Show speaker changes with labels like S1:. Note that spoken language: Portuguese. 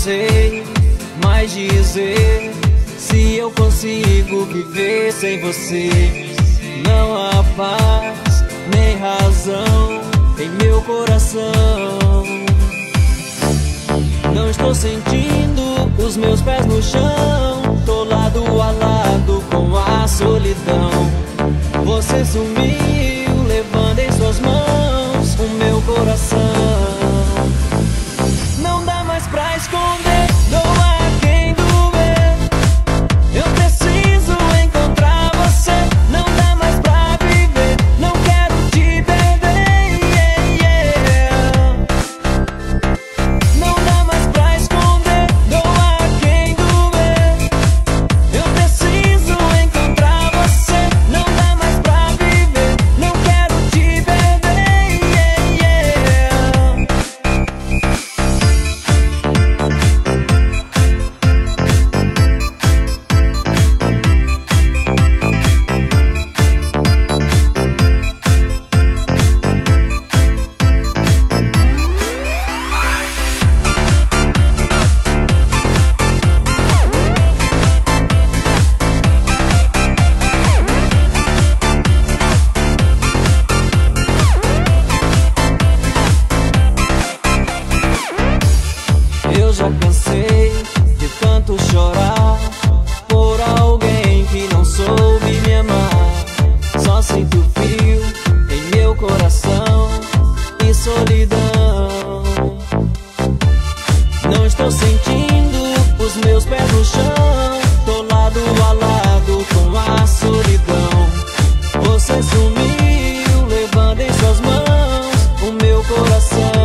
S1: sei mais dizer se eu consigo viver sem você. Não há paz nem razão em meu coração. Não estou sentindo os meus pés no chão. Tô lado a lado com a solidão. Você sumiu, levando em suas mãos o meu coração. Não dá mais pra esconder, doa quem doer. Eu preciso encontrar você. Não dá mais pra viver, não quero te perder, Não dá mais pra esconder, doa quem doer. Eu preciso encontrar você. Não dá mais pra viver, não quero te perder, Eu já cansei de tanto chorar por alguém que não soube me amar. Só sinto frio em meu coração e solidão. Não estou sentindo os meus pés no chão. Tô lado a lado com a solidão. Você sumiu, levando em suas mãos o meu coração.